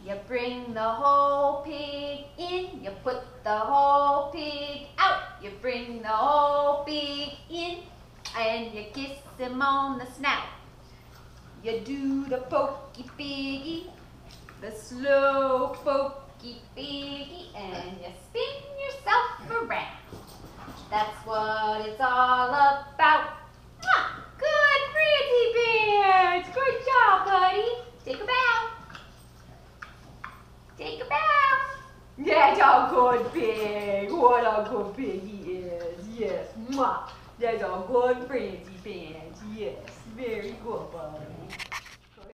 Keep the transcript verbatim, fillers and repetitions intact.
You bring the whole pig in, you put the whole pig out. You bring the whole pig in, and you kiss him on the snout. You do the pokey-piggy, the slow pokey-piggy, and you spin yourself around. That's what it's all about. Good, Francie Bears! Good job, buddy. Take a bow. Take a bow. That's a good pig. What a good pig he is. Yes. Mwah. That's a good Francie Bears. Yes. Very good, buddy.